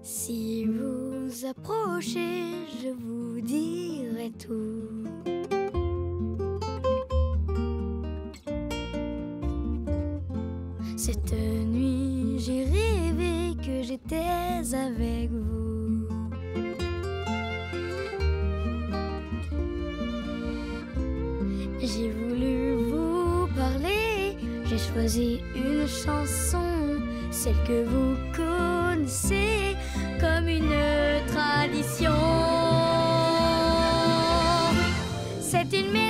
Si vous approchez, je vous dirai tout. Cette nuit, j'ai rêvé que j'étais avec vous. J'ai voulu vous parler, j'ai choisi une chanson, celle que vous connaissez comme une tradition. C'est une